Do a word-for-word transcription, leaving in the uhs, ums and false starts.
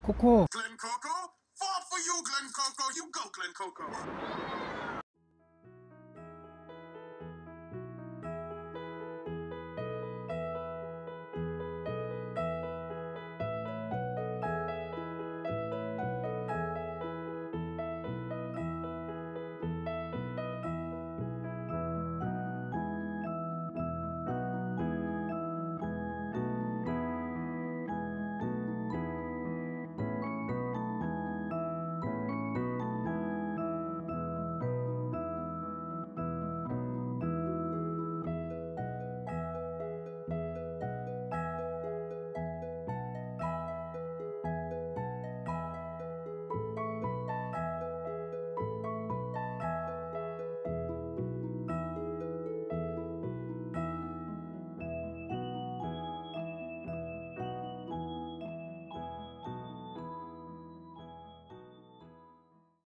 Coco. Glen Coco? Fought for you, Glen Coco. You go, Glen Coco.